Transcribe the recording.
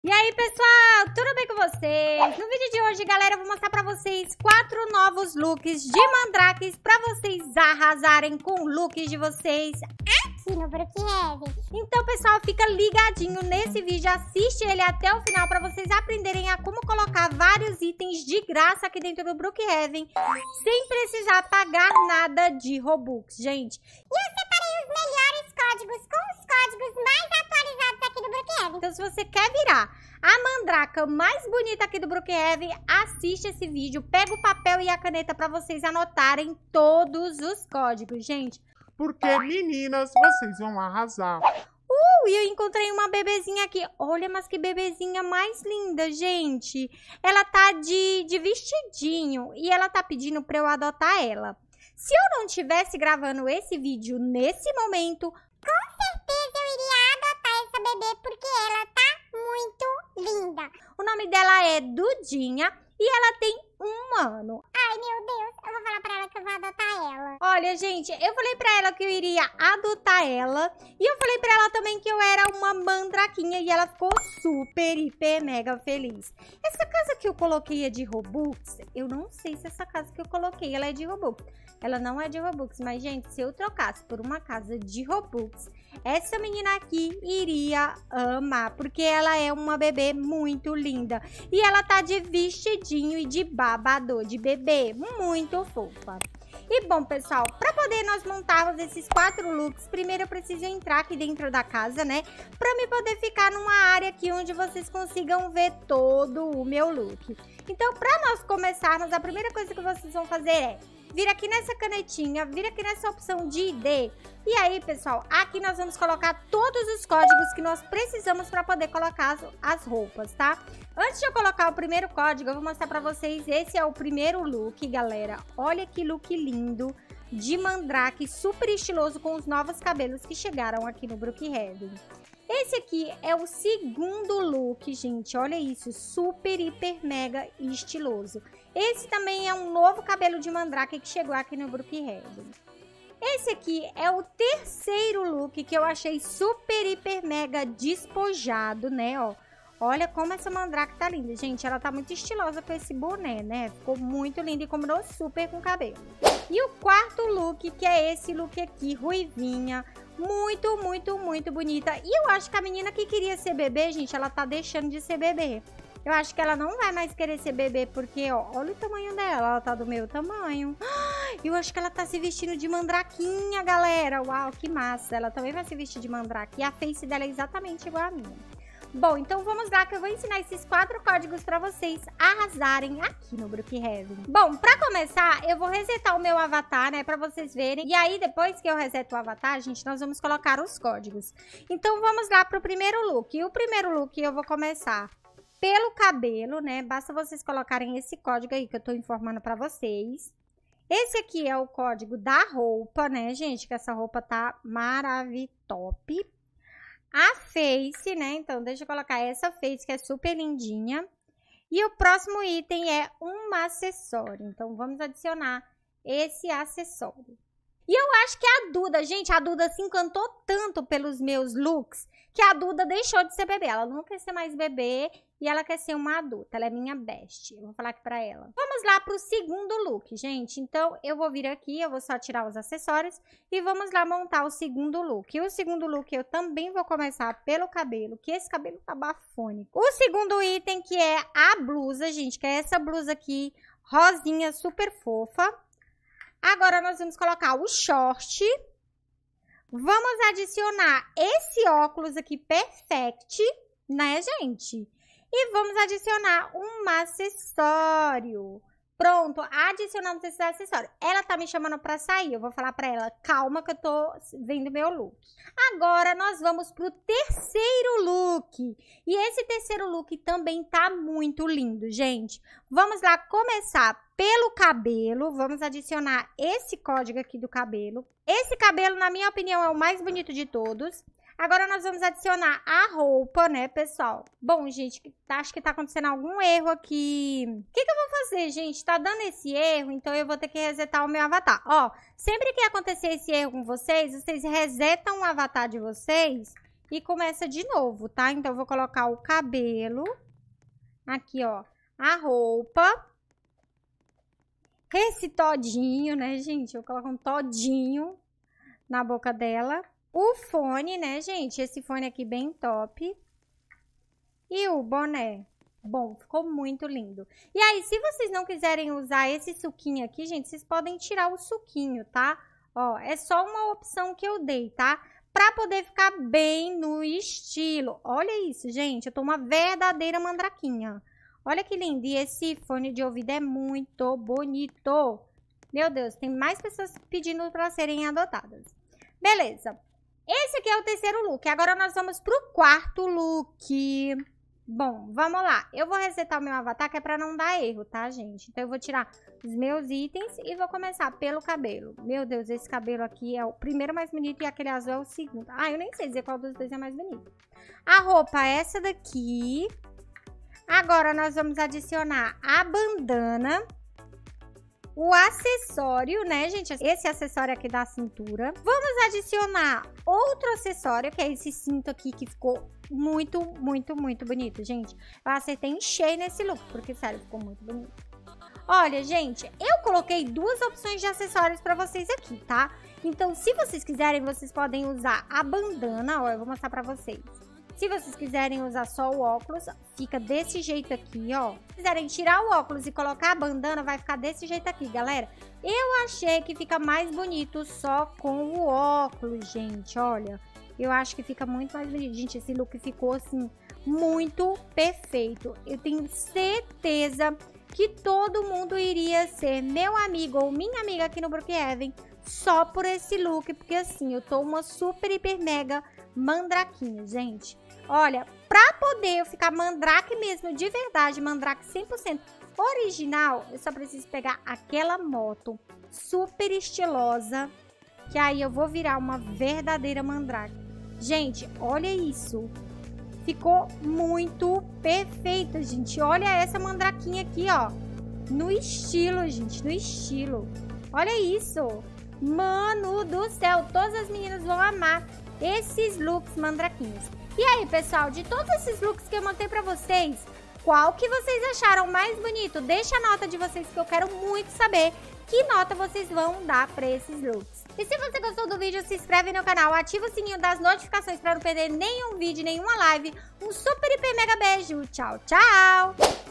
E aí, pessoal, tudo bem com vocês? No vídeo de hoje, galera, eu vou mostrar pra vocês 4 novos looks de mandrakes pra vocês arrasarem com o look de vocês aqui no Brookhaven. Então, pessoal, fica ligadinho nesse vídeo, assiste ele até o final pra vocês aprenderem a como colocar vários itens de graça aqui dentro do Brookhaven, sem precisar pagar nada de Robux, gente. E eu separei os melhores códigos com os códigos mais atualizados aqui do Brookhaven. Então, se você quer virar a mandraka mais bonita aqui do Brookhaven, assiste esse vídeo, pega o papel e a caneta para vocês anotarem todos os códigos, gente. Porque, meninas, vocês vão arrasar. E eu encontrei uma bebezinha aqui. Olha, mas que bebezinha mais linda, gente. Ela tá de vestidinho e ela tá pedindo para eu adotar ela. Se eu não estivesse gravando esse vídeo nesse momento, com certeza eu iria adotar essa bebê porque ela tá muito linda. O nome dela é Dudinha e ela tem 1 ano. Ai, meu Deus, eu vou falar pra ela que eu vou adotar ela. Olha, gente, eu falei pra ela que eu iria adotar ela. E eu falei pra ela também que eu era uma mandraquinha. E ela ficou super, hiper, mega feliz. Essa casa que eu coloquei é de Robux? Eu não sei se essa casa que eu coloquei ela é de Robux. Ela não é de Robux, mas, gente, se eu trocasse por uma casa de Robux, essa menina aqui iria amar, porque ela é uma bebê muito linda. E ela tá de vestidinho e de babador de bebê, muito fofa. E bom, pessoal, para poder nós montarmos esses 4 looks, primeiro eu preciso entrar aqui dentro da casa, né? Para me poder ficar numa área aqui onde vocês consigam ver todo o meu look. Então, para nós começarmos, a primeira coisa que vocês vão fazer é vir aqui nessa canetinha, vir aqui nessa opção de ID. E aí, pessoal, aqui nós vamos colocar todos os códigos que nós precisamos para poder colocar as roupas, tá? Antes de eu colocar o primeiro código, eu vou mostrar para vocês. Esse é o primeiro look, galera. Olha que look lindo de mandrake, super estiloso com os novos cabelos que chegaram aqui no Brookhaven. Esse aqui é o segundo look, gente. Olha isso, super, hiper, mega estiloso. Esse também é um novo cabelo de mandrake que chegou aqui no Brookhaven. Esse aqui é o terceiro look que eu achei super, hiper, mega despojado, né, ó. Olha como essa mandrake tá linda, gente. Ela tá muito estilosa com esse boné, né? Ficou muito linda e combinou super com o cabelo. E o quarto look, que é esse look aqui, ruivinha. Muito, muito, muito bonita. E eu acho que a menina que queria ser bebê, gente, ela tá deixando de ser bebê. Eu acho que ela não vai mais querer ser bebê, porque, ó, olha o tamanho dela. Ela tá do meu tamanho. Eu acho que ela tá se vestindo de mandraquinha, galera. Uau, que massa. Ela também vai se vestir de mandrake. E a face dela é exatamente igual a minha. Bom, então vamos lá que eu vou ensinar esses 4 códigos pra vocês arrasarem aqui no Brookhaven. Bom, pra começar, eu vou resetar o meu avatar, né, pra vocês verem. E aí, depois que eu reseto o avatar, gente, nós vamos colocar os códigos. Então, vamos lá pro primeiro look. E o primeiro look eu vou começar pelo cabelo, né? Basta vocês colocarem esse código aí que eu tô informando pra vocês. Esse aqui é o código da roupa, né, gente? Que essa roupa tá maravilhosa. A face, né? Então, deixa eu colocar essa face que é super lindinha. E o próximo item é um acessório. Então, vamos adicionar esse acessório. E eu acho que a Duda, gente, a Duda se encantou tanto pelos meus looks que a Duda deixou de ser bebê. Ela não quer ser mais bebê e ela quer ser uma adulta. Ela é minha best. Eu vou falar aqui pra ela. Vamos lá pro segundo look, gente. Então, eu vou vir aqui, eu vou só tirar os acessórios e vamos lá montar o segundo look. E o segundo look eu também vou começar pelo cabelo, que esse cabelo tá bafônico. O segundo item que é a blusa, gente, que é essa blusa aqui, rosinha, super fofa. Agora, nós vamos colocar o short. Vamos adicionar esse óculos aqui, perfect, né, gente? E vamos adicionar um acessório. Pronto, adicionamos esse acessório. Ela tá me chamando pra sair, eu vou falar pra ela, calma que eu tô vendo meu look. Agora, nós vamos pro terceiro look. E esse terceiro look também tá muito lindo, gente. Vamos lá começar pelo cabelo. Vamos adicionar esse código aqui do cabelo. Esse cabelo, na minha opinião, é o mais bonito de todos. Agora, nós vamos adicionar a roupa, né, pessoal? Bom, gente, acho que tá acontecendo algum erro aqui. O que eu vou fazer, gente? Tá dando esse erro, então eu vou ter que resetar o meu avatar. Ó, sempre que acontecer esse erro com vocês, vocês resetam o avatar de vocês e começa de novo, tá? Então, eu vou colocar o cabelo. Aqui, ó, a roupa. Esse todinho, né, gente? Eu coloco um todinho na boca dela. O fone, né, gente? Esse fone aqui bem top. E o boné. Bom, ficou muito lindo. E aí, se vocês não quiserem usar esse suquinho aqui, gente, vocês podem tirar o suquinho, tá? Ó, é só uma opção que eu dei, tá? Pra poder ficar bem no estilo. Olha isso, gente. Eu tô uma verdadeira mandraquinha. Olha que lindo. E esse fone de ouvido é muito bonito. Meu Deus, tem mais pessoas pedindo pra serem adotadas. Beleza. Esse aqui é o terceiro look. Agora nós vamos pro quarto look. Bom, vamos lá. Eu vou resetar o meu avatar, que é pra não dar erro, tá, gente? Então, eu vou tirar os meus itens e vou começar pelo cabelo. Meu Deus, esse cabelo aqui é o primeiro mais bonito e aquele azul é o segundo. Ah, eu nem sei dizer qual dos dois é mais bonito. A roupa é essa daqui. Agora, nós vamos adicionar a bandana. O acessório, né, gente? Esse acessório aqui da cintura. Vamos adicionar outro acessório, que é esse cinto aqui, que ficou muito, muito, muito bonito, gente. Eu acertei em cheio nesse look, porque, sério, ficou muito bonito. Olha, gente, eu coloquei duas opções de acessórios pra vocês aqui, tá? Então, se vocês quiserem, vocês podem usar a bandana. Ó, eu vou mostrar pra vocês. Se vocês quiserem usar só o óculos, fica desse jeito aqui, ó. Se quiserem tirar o óculos e colocar a bandana, vai ficar desse jeito aqui, galera. Eu achei que fica mais bonito só com o óculos, gente, olha. Eu acho que fica muito mais bonito. Gente, esse look ficou, assim, muito perfeito. Eu tenho certeza que todo mundo iria ser meu amigo ou minha amiga aqui no Brookhaven só por esse look, porque, assim, eu tô uma super, hiper, mega mandraquinha, gente. Olha, pra poder eu ficar mandrake mesmo, de verdade, mandrake 100% original, eu só preciso pegar aquela moto super estilosa, que aí eu vou virar uma verdadeira mandrake. Gente, olha isso. Ficou muito perfeita, gente. Olha essa mandraquinha aqui, ó. No estilo, gente, no estilo. Olha isso. Mano do céu, todas as meninas vão amar esses looks mandraquinhos. E aí, pessoal, de todos esses looks que eu mostrei pra vocês, qual que vocês acharam mais bonito? Deixa a nota de vocês, que eu quero muito saber que nota vocês vão dar pra esses looks. E se você gostou do vídeo, se inscreve no canal, ativa o sininho das notificações pra não perder nenhum vídeo, nenhuma live. Um super, hiper, mega beijo. Tchau, tchau!